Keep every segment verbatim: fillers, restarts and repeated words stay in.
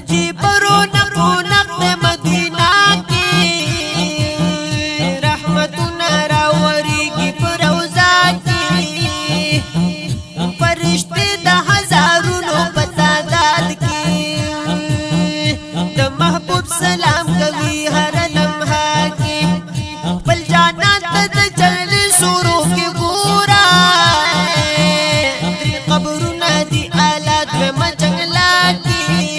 عجیب رونق رونق مدینہ کی رحمتنا راوریږي په روضه کی فرشتے د هزارونو په تعداد کی د محبوب سلام کوي هر لمحه کی بل جانات د جل سورو کی ګورا درې قبرونه دي آلات مجنګلا کی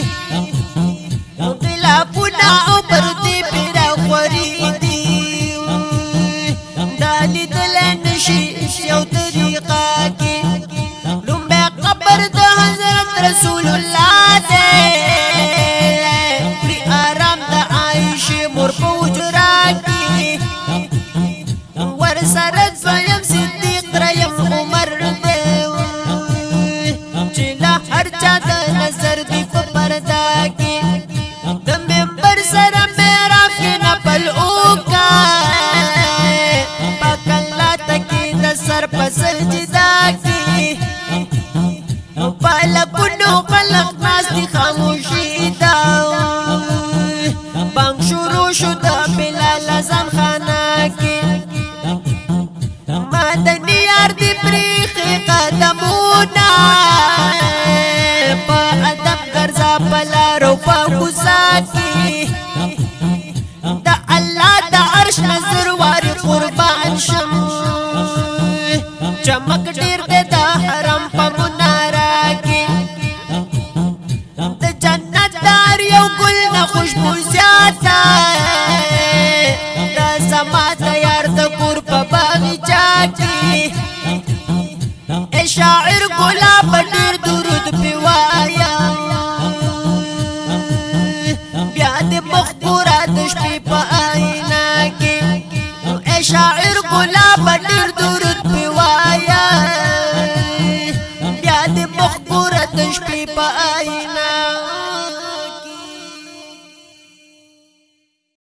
غلافونه او پردې پیرا خوري دي دالي دل نشي یو طریقه کی لومبه قبر د حضرت رسول الله دې پری آرام د عائشه مور په حجرا کی ور سره دویم صدیق ریم عمر دې چې لا هر چا د نظر دی په پردا کی د منبر سره میراف کې نپل اوکا پکلا تکي د سر په سجدا کی پالکونو خلق ناس دی خاموشی دا بانگ شروع شو دا بلال ازان خانه کی مدنی یار دی پریخی قدمونا پا ادب گرزا پلارو پا خوزا کی دا اللہ دا عرش نظر واری قربان شم چمک دیر دے دا حرم پا منارا کی دا جنت دار یو گل نا خوشبو زیادا دا سما تیار دا کور پا باغچا کی اے شاعر گلاب دیر درود پیوایا بیاد مخبورات شپی پا آئینا کی اے شاعر گلاب دیر درود پیوایا بیاد مخبورات شپی پا آئینا